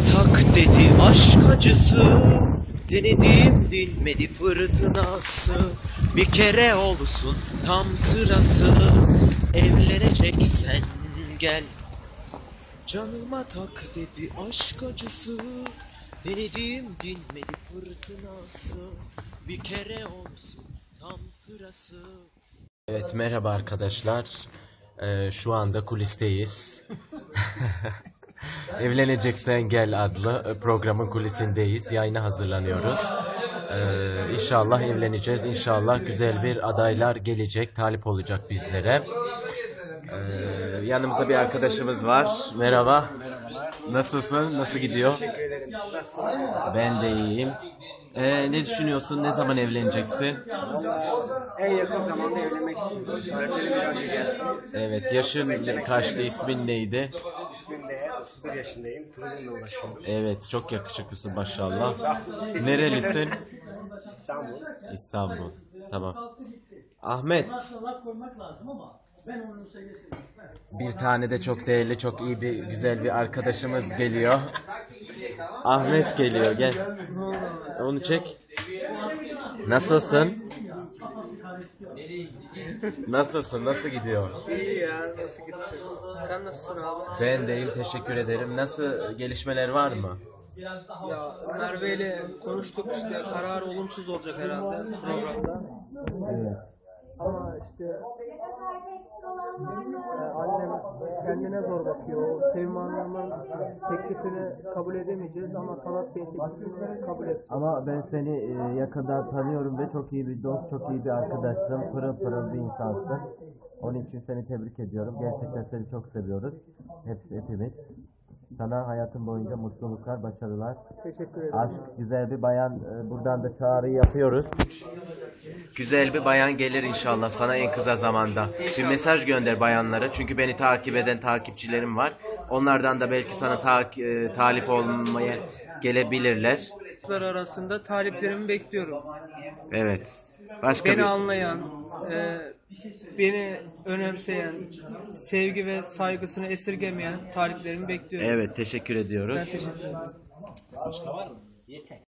tak dedi aşk acısı. Denedim dinmedi fırtınası. Bir kere olsun tam sırası. Evleneceksen gel. Canıma tak dedi aşk acısı. Denedim dinmedi fırtınası. Bir kere olsun tam sırası. Evet, merhaba arkadaşlar. Şu anda kulisteyiz. Evleneceksen Gel adlı programın kulisindeyiz. Yayına hazırlanıyoruz. İnşallah evleneceğiz. İnşallah güzel bir adaylar gelecek, talip olacak bizlere. Yanımızda bir arkadaşımız var. Merhaba. Nasılsın? Nasıl gidiyor? Teşekkür ederim. Nasılsınız? Ben de iyiyim. Ne düşünüyorsun? Ne zaman evleneceksin? En yakın zamanda evlenmek istiyorum. Öğretmenim bir önce gelsin. Evet, yaşın kaçtı? İsmin neydi? İsmim de 31 yaşındayım. Turizmle uğraşıyorum. Evet, çok yakışıklısın maşallah. Nerelisin? İstanbul. İstanbul. Tamam. Ahmet. Bir tane de çok değerli, çok iyi bir, güzel bir arkadaşımız geliyor. Ahmet geliyor, gel. Onu çek. Nasılsın? Nasılsın? Nasıl gidiyor? İyi ya, nasıl gitsin? Sen nasılsın abi? Ben de iyiyim, teşekkür ederim. Nasıl, gelişmeler var mı? Ya Merve ile konuştuk, işte karar olumsuz olacak herhalde programda. Evet. Ama işte annem kendine zor bakıyor. Sevim Hanım'ın teklifini kabul edemeyeceğiz ama Talat Bey'in teklifini kabul edeceğiz. Ama ben seni yakından tanıyorum ve çok iyi bir dost, çok iyi bir arkadaşsın, pırıl pırıl bir insansın. Onun için seni tebrik ediyorum. Gerçekten seni çok seviyoruz. Hepimiz. Sana hayatın boyunca mutluluklar, başarılar. Teşekkür ederim. Aşk, güzel bir bayan, buradan da çağrı yapıyoruz. Güzel bir bayan gelir inşallah sana en kısa zamanda. Bir mesaj gönder bayanlara, çünkü beni takip eden takipçilerim var. Onlardan da belki sana talip olmaya gelebilirler. Arasında taliplerimi bekliyorum. Evet. Başka Beni bir... anlayan, beni önemseyen, sevgi ve saygısını esirgemeyen taliplerimi bekliyorum. Evet, teşekkür ediyoruz. Ben teşekkür ederim.